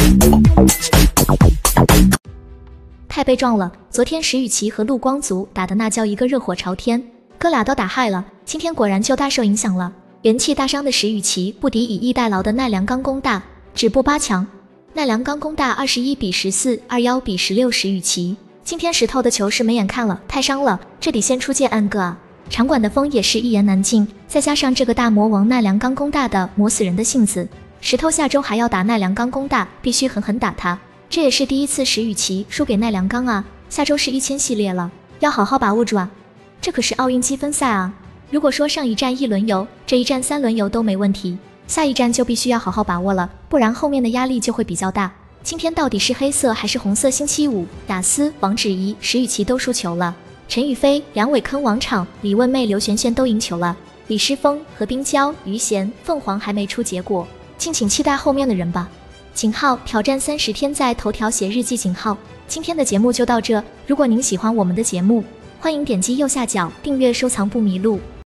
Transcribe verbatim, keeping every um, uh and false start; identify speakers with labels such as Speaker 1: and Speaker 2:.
Speaker 1: 太被撞了，昨天石宇奇和陆光祖打的那叫一个热火朝天，哥俩都打嗨了，今天果然就大受影响了。元气大伤的石宇奇不敌以逸待劳的奈良冈功大，止步八强。奈良冈功大二十一比十四、二十一比十六石宇奇。今天石头的球是没眼看了，太伤了，这得先出界按个啊！场馆的风也是一言难尽，再加上这个大魔王奈良冈功大的磨死人的性子，石头下周还要打奈良冈功大，必须狠狠打他。这也是第一次石宇奇输给奈良冈啊，下周是一千系列了，要好好把握住啊！这可是奥运积分赛啊！如果说上一站一轮游，这一站三轮游都没问题，下一站就必须要好好把握了，不然后面的压力就会比较大。今天到底是黑色还是红色星期五？雅思、王芷怡、石宇奇都输球了，陈雨菲、梁伟坑王昶、李问妹、刘璇璇都赢球了，李诗峰、何冰娇、于贤、凤凰还没出结果，敬请期待后面的人吧。井号挑战三十天在头条写日记井号，今天的节目就到这，如果您喜欢我们的节目，欢迎点击右下角订阅收藏不迷路。